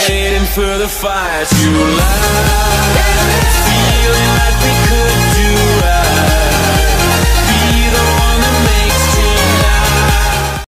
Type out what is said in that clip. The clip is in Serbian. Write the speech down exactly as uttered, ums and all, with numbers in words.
waiting for the fire to light. Feeling like we